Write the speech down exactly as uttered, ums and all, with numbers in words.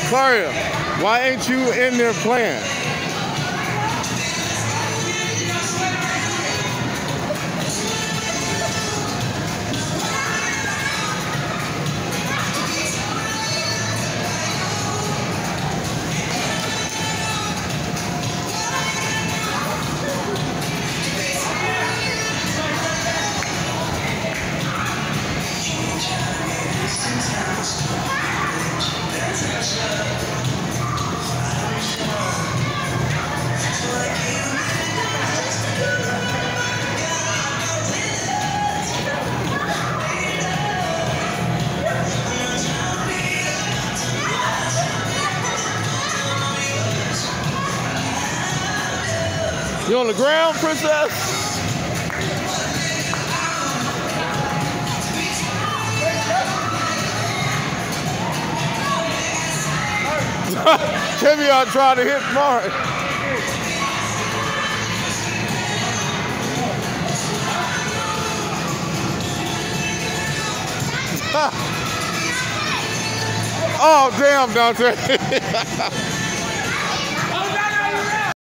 Claria, why ain't you in there playing? You on the ground, princess? Kevion tried to hit Mark. Oh, damn, Dante.